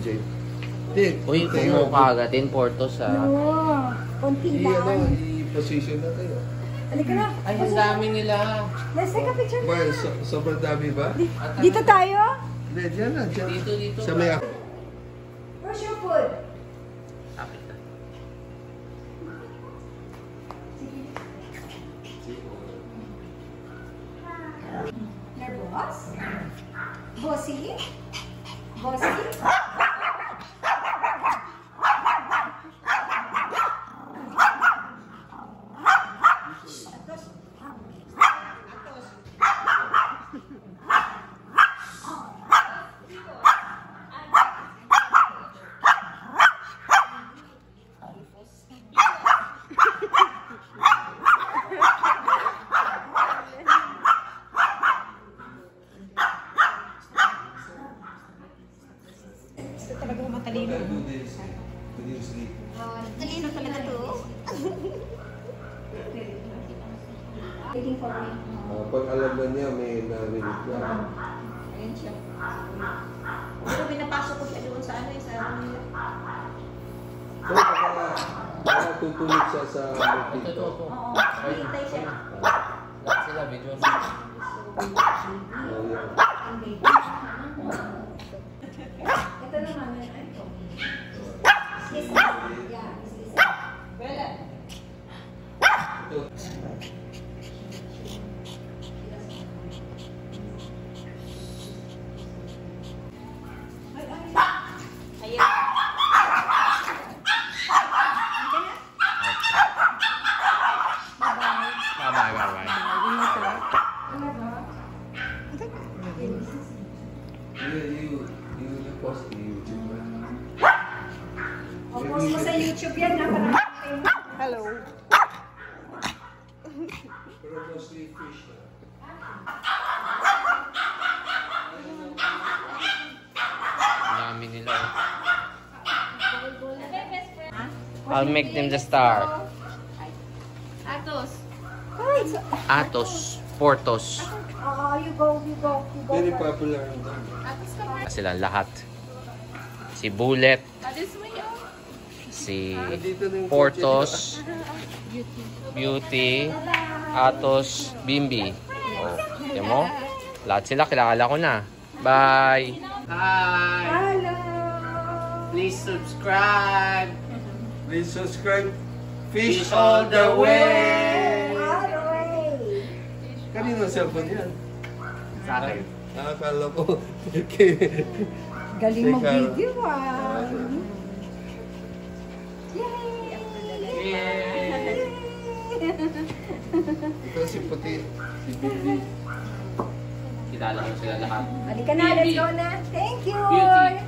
Jade. Jade. Uy, kung kagatin, Portos ah. No, konti lang. I-position na tayo. Halika na. Ay, ang dami nila. Let's take a picture na. Well, sobrang dami ba? Dito tayo? Hindi, dyan na. Dyan. Dito. Sa may Where's your food? Kapit na. Nervous? Bossy? Bossy? Talagang matalino. Talino talaga to. Waiting for me. pag alam na niya, may narinig ka. Ayun siya. Pero pinapasok ko siya doon sa ano eh, sa nila. So, baka tutulog siya sa multi to. Oo, hintay siya. Lahat sila, video. Ito naman. Is this? Yeah, is this? Bella. Ayun. Bye-bye. You post the YouTube, O, post mo sa YouTube yan na para hello. pero mostly fish na. Dami nila. I'll make them the star. Atos. Atos. Portos. You go Very first. popular ang dami. Atos ka ba? Sila lahat. Si Bullet. Atos mo yun. Si Portos. Beauty. Atos. Bimbi. Oh, tingnan mo? Lahat sila kilala ko na. Bye! Hi! Hello. Please subscribe! Please subscribe. Fish Fish all the way! All the way. Kanino cellphone yan? Sa akin. Akala ko. Okay. Galing mo Teka. video ah. Yay! Ito si Puti. Si Bibi. Kilala ko sila lahat. Halika na, let's go na. Thank you. Beauty.